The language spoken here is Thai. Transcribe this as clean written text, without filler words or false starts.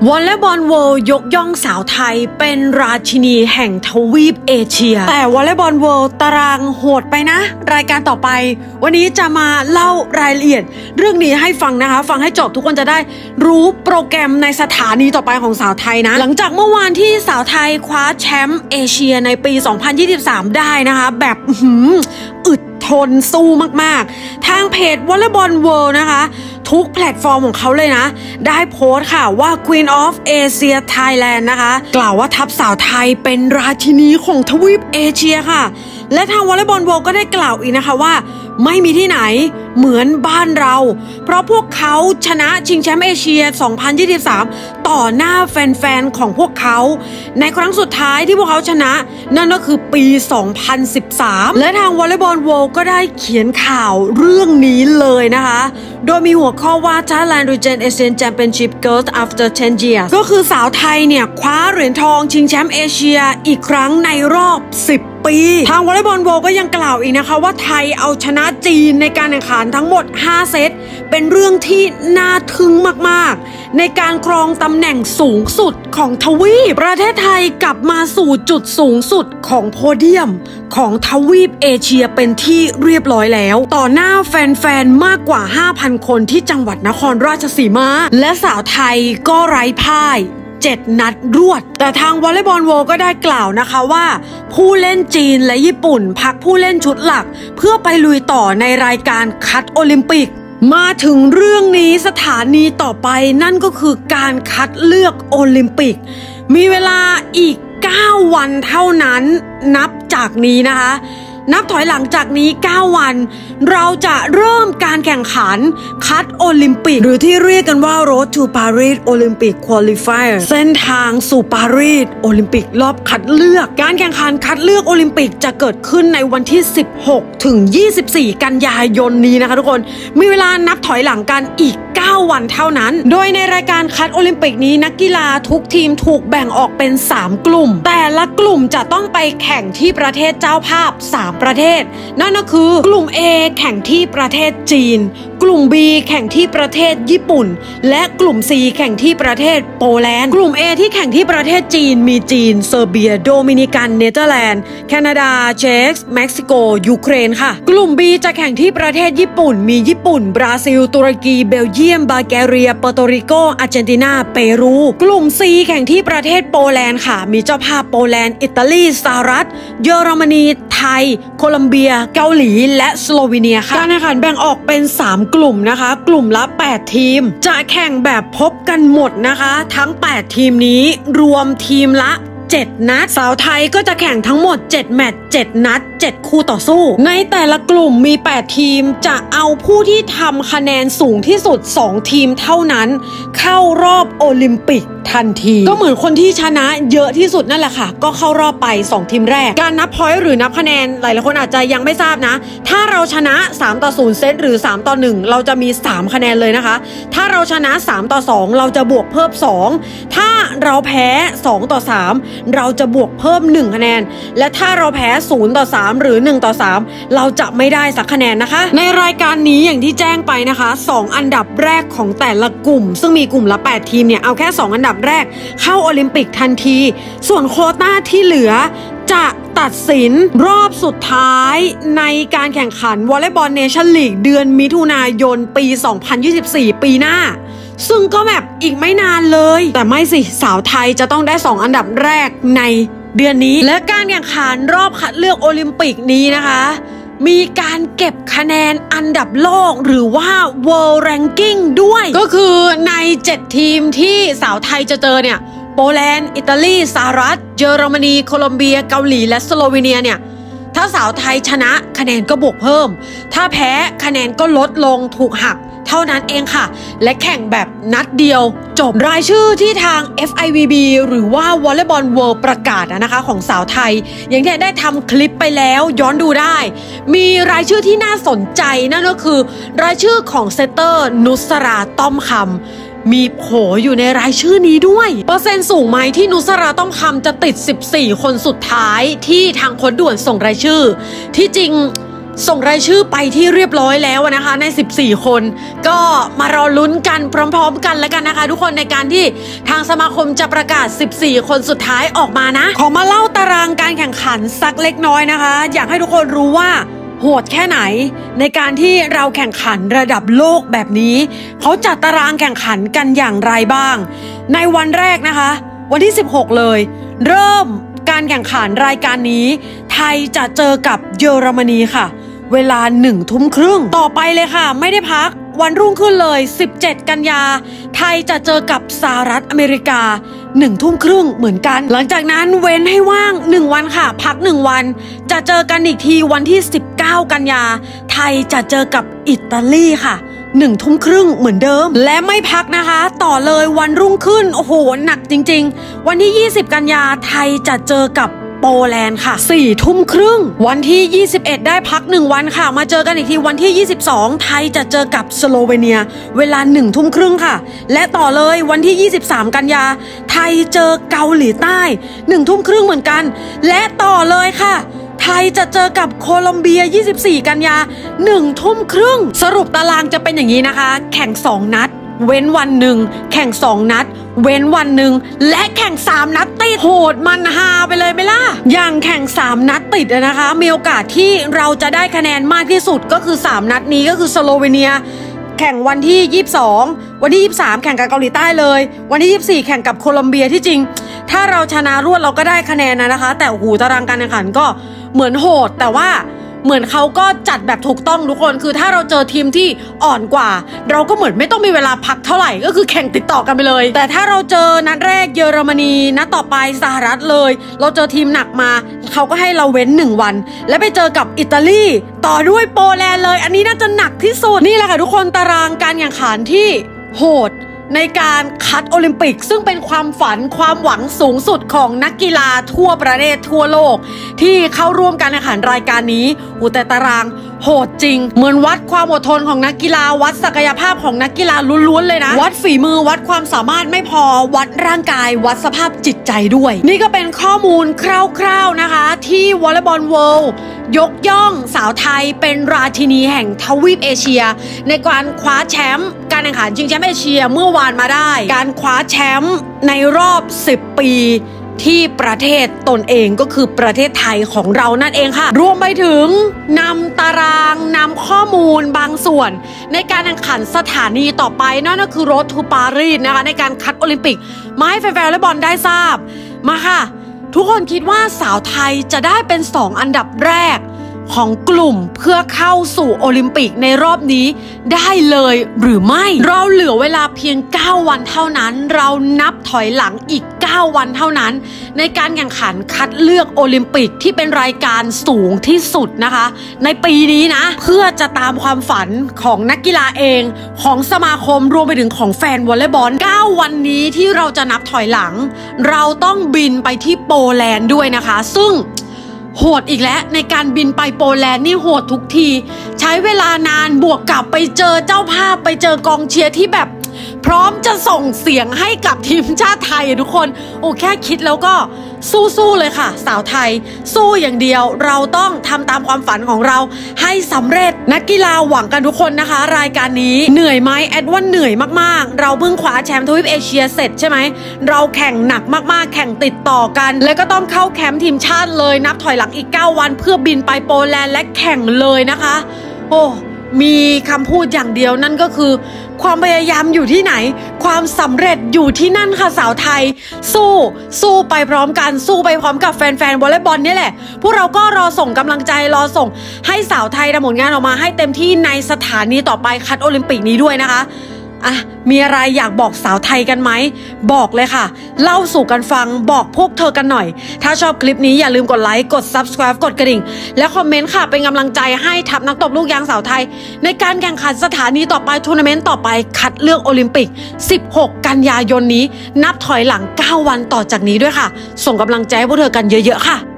วอลเลย์บอลเวิลด์ยกย่องสาวไทยเป็นราชินีแห่งทวีปเอเชียแต่วอลเลย์บอลเวิลด์ตารางโหดไปนะรายการต่อไปวันนี้จะมาเล่ารายละเอียดเรื่องนี้ให้ฟังนะคะฟังให้จบทุกคนจะได้รู้โปรแกรมในสถานีต่อไปของสาวไทยนะหลังจากเมื่อวานที่สาวไทยคว้าแชมป์เอเชียในปี 2023 ได้นะคะแบบอึดทนสู้มากๆทางเพจวอลเลย์บอลเวิลด์นะคะทุกแพลตฟอร์มของเขาเลยนะได้โพสต์ค่ะว่า Queen of Asia Thailand นะคะกล่าวว่าทัพสาวไทยเป็นราชินีของทวีปเอเชียค่ะและทางวอลเลย์บอลเวิลด์ก็ได้กล่าวอีกนะคะว่าไม่มีที่ไหนเหมือนบ้านเราเพราะพวกเขาชนะชิงแชมป์เอเชีย 2023 ต่อหน้าแฟนๆของพวกเขาในครั้งสุดท้ายที่พวกเขาชนะนั่นก็คือปี 2013 และทางวอลเลย์บอลเวิลด์ก็ได้เขียนข่าวเรื่องนี้เลยนะคะโดยมีหัวข้อว่า Thailand Regain Asian Championship Girls After 10 Years ก็คือสาวไทยเนี่ยคว้าเหรียญทองชิงแชมป์เอเชียอีกครั้งในรอบ 10 ปีทางวอลเลย์บอลเวิลด์ก็ยังกล่าวอีกนะคะว่าไทยเอาชนะจีนในการแข่งขันทั้งหมด 5 เซตเป็นเรื่องที่น่าทึ่งมากๆในการครองตำแหน่งสูงสุดของทวีปประเทศไทยกลับมาสู่จุดสูงสุดของโพเดียมของทวีปเอเชียเป็นที่เรียบร้อยแล้วต่อหน้าแฟนๆมากกว่า 5,000 คนที่จังหวัดนครราชสีมาและสาวไทยก็ไร้พ่าย7 นัดรวดแต่ทางวอลเลย์บอลเวิลด์ก็ได้กล่าวนะคะว่าผู้เล่นจีนและญี่ปุ่นพักผู้เล่นชุดหลักเพื่อไปลุยต่อในรายการคัดโอลิมปิกมาถึงเรื่องนี้สถานีต่อไปนั่นก็คือการคัดเลือกโอลิมปิกมีเวลาอีก9 วันเท่านั้นนับจากนี้นะคะนับถอยหลังจากนี้9 วันเราจะเริ่มการแข่งขันคัดโอลิมปิกหรือที่เรียกกันว่า Road to Paris Olympic Qualifier เส้นทางสู่ปารีสโอลิมปิกรอบคัดเลือกการแข่งขันคัดเลือกโอลิมปิกจะเกิดขึ้นในวันที่16 ถึง 24 กันยายนนี้นะคะทุกคนมีเวลานับถอยหลังกันอีก9 วันเท่านั้นโดยในรายการคัดโอลิมปิกนี้นักกีฬาทุกทีมถูกแบ่งออกเป็น3 กลุ่มแต่ละกลุ่มจะต้องไปแข่งที่ประเทศเจ้าภาพ3 ประเทศนั่นก็คือกลุ่ม A แข่งที่ประเทศจีนกลุ่ม B แข่งที่ประเทศญี่ปุ่นและกลุ่ม C แข่งที่ประเทศโปแลนด์กลุ่ม A ที่แข่งที่ประเทศจีนมีจีนเซอร์เบียโดมินิกันเนเธอร์แลนด์แคนาดาเช็กเม็กซิโกยูเครนค่ะกลุ่ม B จะแข่งที่ประเทศญี่ปุ่นมีญี่ปุ่นบราซิลตุรกีเบลเยียมบัลแกเรียเปอร์โตริโกอาร์เจนตินาเปรูกลุ่ม C แข่งที่ประเทศโปแลนด์ค่ะมีเจ้าภาพโปแลนด์อิตาลีสหรัฐเยอรมนีไทยโคลัมเบียเกาหลีและสโลวีเนียค่ะการแข่งขันแบ่งออกเป็น3 กลุ่มนะคะกลุ่มละ8 ทีมจะแข่งแบบพบกันหมดนะคะทั้ง8 ทีมนี้รวมทีมละ7 นัดสาวไทยก็จะแข่งทั้งหมด7 แมตช์7 นัด7 คู่ต่อสู้ในแต่ละกลุ่มมี8 ทีมจะเอาผู้ที่ทำคะแนนสูงที่สุด2 ทีมเท่านั้นเข้ารอบโอลิมปิกทันทีก็เหมือนคนที่ชนะเยอะที่สุดนั่นแหละค่ะก็เข้ารอบไป2 ทีมแรกการนับพอยต์หรือนับคะแนนหลายๆคนอาจจะยังไม่ทราบนะถ้าเราชนะ3-0 เซตหรือ3-1เราจะมี3 คะแนนเลยนะคะถ้าเราชนะ3-2เราจะบวกเพิ่ม2ถ้าเราแพ้2-3เราจะบวกเพิ่ม1 คะแนนและถ้าเราแพ้0-3หรือ1-3เราจะไม่ได้สักคะแนนนะคะในรายการนี้อย่างที่แจ้งไปนะคะ2 อันดับแรกของแต่ละกลุ่มซึ่งมีกลุ่มละ8 ทีมเนี่ยเอาแค่2 อันดับแรกเข้าโอลิมปิกทันทีส่วนโควต้าที่เหลือจะตัดสินรอบสุดท้ายในการแข่งขันวอลเลย์บอลเนชั่นลีกเดือนมิถุนายนปี 2024 ปีหน้าซึ่งก็แบบอีกไม่นานเลยแต่ไม่สิสาวไทยจะต้องได้2 อันดับแรกในเดือนนี้และการแข่งขันรอบคัดเลือกโอลิมปิกนี้นะคะมีการเก็บคะแนนอันดับโลกหรือว่า World Ranking ด้วยก็คือใน7 ทีมที่สาวไทยจะเจอเนี่ยโปแลนด์อิตาลีสหรัฐเยอรมนีโคลอมเบียเกาหลีและสโลวีเนียเนี่ยถ้าสาวไทยชนะคะแนนก็บวกเพิ่มถ้าแพ้คะแนนก็ลดลงถูกหักเท่านั้นเองค่ะและแข่งแบบนัดเดียวจบรายชื่อที่ทาง FIVB หรือว่าวอลเลย์บอลเวิลด์ประกาศนะคะของสาวไทยอย่างที่ได้ทำคลิปไปแล้วย้อนดูได้มีรายชื่อที่น่าสนใจนั่นก็คือรายชื่อของเซตเตอร์นุสราต้อมคำมีโผอยู่ในรายชื่อนี้ด้วยเปอร์เซ็นต์สูงไหมที่นุสราต้อมคำจะติด14 คนสุดท้ายที่ทางโค้ชด่วนส่งรายชื่อที่จริงส่งรายชื่อไปที่เรียบร้อยแล้วนะคะใน14คนก็มารอลุ้นกันพร้อมๆกันแล้วกันนะคะทุกคนในการที่ทางสมาคมจะประกาศ14คนสุดท้ายออกมานะขอมาเล่าตารางการแข่งขันสักเล็กน้อยนะคะอยากให้ทุกคนรู้ว่าโหดแค่ไหนในการที่เราแข่งขันระดับโลกแบบนี้เขาจัดตารางแข่งขันกันอย่างไรบ้างในวันแรกนะคะวันที่16เลยเริ่มการแข่งขันรายการนี้ไทยจะเจอกับเยอรมนีค่ะเวลา1 ทุ่มครึ่งต่อไปเลยค่ะไม่ได้พักวันรุ่งขึ้นเลย17กันยาไทยจะเจอกับสหรัฐอเมริกา1 ทุ่มครึ่งเหมือนกันหลังจากนั้นเว้นให้ว่าง1วันค่ะพัก1วันจะเจอกันอีกทีวันที่19กันยาไทยจะเจอกับอิตาลีค่ะ1 ทุ่มครึ่งเหมือนเดิมและไม่พักนะคะต่อเลยวันรุ่งขึ้นโอ้โหหนักจริงๆวันที่20กันยาไทยจะเจอกับโปแลนด์ค่ะ4 ทุ่มครึ่งวันที่21ได้พัก1วันค่ะมาเจอกันอีกทีวันที่22ไทยจะเจอกับสโลเวเนียเวลา1 ทุ่มครึ่งค่ะและต่อเลยวันที่23กันยาไทยเจอเกาหลีใต้1 ทุ่มครึ่งเหมือนกันและต่อเลยค่ะไทยจะเจอกับโคลอมเบีย24กันยา1 ทุ่มครึ่งสรุปตารางจะเป็นอย่างนี้นะคะแข่ง2 นัดเว้นวันหนึ่งแข่ง2 นัดเว้นวันหนึ่งและแข่ง3 นัดติดโหดมันฮาไปเลยไหมล่ะอย่างแข่ง3 นัดติดนะคะมีโอกาสที่เราจะได้คะแนนมากที่สุดก็คือ3 นัดนี้ก็คือสโลเวเนียแข่งวันที่22วันที่23แข่งกับเกาหลีใต้เลยวันที่24แข่งกับโคลอมเบียที่จริงถ้าเราชนะรวดเราก็ได้คะแนนนะคะแต่โอ้โหตารางการแข่งขันก็เหมือนโหดแต่ว่าเหมือนเขาก็จัดแบบถูกต้องทุกคนคือถ้าเราเจอทีมที่อ่อนกว่าเราก็เหมือนไม่ต้องมีเวลาพักเท่าไหร่ก็คือแข่งติดต่อกันไปเลยแต่ถ้าเราเจอนัดแรกเยอรมนีนัดต่อไปสหรัฐเลยเราเจอทีมหนักมาเขาก็ให้เราเว้น1 วันแล้วไปเจอกับอิตาลีต่อด้วยโปแลนด์เลยอันนี้น่าจะหนักที่สุดนี่แหละค่ะทุกคนตารางการแข่งขันที่โหดในการคัดโอลิมปิกซึ่งเป็นความฝันความหวังสูงสุดของนักกีฬาทั่วประเทศทั่วโลกที่เข้าร่วมการแข่งขันรายการนี้แต่ตารางโหดจริงเหมือนวัดความอดทนของนักกีฬาวัดศักยภาพของนักกีฬาล้วนๆเลยนะวัดฝีมือวัดความสามารถไม่พอวัดร่างกายวัดสภาพจิตใจด้วยนี่ก็เป็นข้อมูลคร่าวๆนะคะที่วอลเลย์บอลเวิลด์ยกย่องสาวไทยเป็นราชินีแห่งทวีปเอเชียในการคว้าแชมป์การแข่งขันชิงแชมป์เอเชียเมื่อวานมาได้การคว้าแชมป์ในรอบ10 ปีที่ประเทศตนเองก็คือประเทศไทยของเรานั่นเองค่ะรวมไปถึงนำตารางนำข้อมูลบางส่วนในการแข่งขันสถานีต่อไปนั่นก็คือ Road to Paris นะคะในการคัดโอลิมปิกมาให้แฟนๆวอลเลย์บอลได้ทราบมาค่ะทุกคนคิดว่าสาวไทยจะได้เป็น2 อันดับแรกของกลุ่มเพื่อเข้าสู่โอลิมปิกในรอบนี้ได้เลยหรือไม่เราเหลือเวลาเพียง9 วันเท่านั้นเรานับถอยหลังอีก9 วันเท่านั้นในการแข่งขันคัดเลือกโอลิมปิกที่เป็นรายการสูงที่สุดนะคะในปีนี้นะเพื่อจะตามความฝันของนักกีฬาเองของสมาคมรวมไปถึงของแฟนวอลเลย์บอล9 วันนี้ที่เราจะนับถอยหลังเราต้องบินไปที่โปแลนด์ด้วยนะคะซึ่งโหดอีกแล้วในการบินไปโปแลนด์นี่โหดทุกทีใช้เวลานานบวกกับไปเจอเจ้าภาพไปเจอกองเชียร์ที่แบบพร้อมจะส่งเสียงให้กับทีมชาติไทยทุกคนแค่คิดแล้วก็สู้ๆเลยค่ะสาวไทยสู้อย่างเดียวเราต้องทำตามความฝันของเราให้สำเร็จนักกีฬาหวังกันทุกคนนะคะรายการนี้เหนื่อยไหมแอดว่าเหนื่อยมากๆเราเพิ่งคว้าแชมป์ทวีปเอเชียเสร็จใช่ไหมเราแข่งหนักมากๆแข่งติดต่อกันแล้วก็ต้องเข้าแคมป์ทีมชาติเลยนับถอยหลังอีก9 วันเพื่อบินไปโปแลนด์และแข่งเลยนะคะมีคำพูดอย่างเดียวนั่นก็คือความพยายามอยู่ที่ไหนความสำเร็จอยู่ที่นั่นค่ะสาวไทยสู้ไปพร้อมกันสู้ไปพร้อมกับแฟนๆวอลเลย์บอลนี่แหละพวกเราก็รอส่งกำลังใจรอส่งให้สาวไทยทำผลงานออกมาให้เต็มที่ในสถานีต่อไปคัดโอลิมปิกนี้ด้วยนะคะมีอะไรอยากบอกสาวไทยกันไหมบอกเลยค่ะเล่าสู่กันฟังบอกพวกเธอกันหน่อยถ้าชอบคลิปนี้อย่าลืมกดไลค์กด Subscribe กดกระดิ่งและคอมเมนต์ค่ะเป็นกำลังใจให้ทัพนักตบลูกยางสาวไทยในการแข่งขันสถานีต่อไปทัวร์นาเมนต์ต่อไปคัดเลือกโอลิมปิก16 กันยายนนี้นับถอยหลัง9 วันต่อจากนี้ด้วยค่ะส่งกำลังใจให้พวกเธอกันเยอะๆค่ะ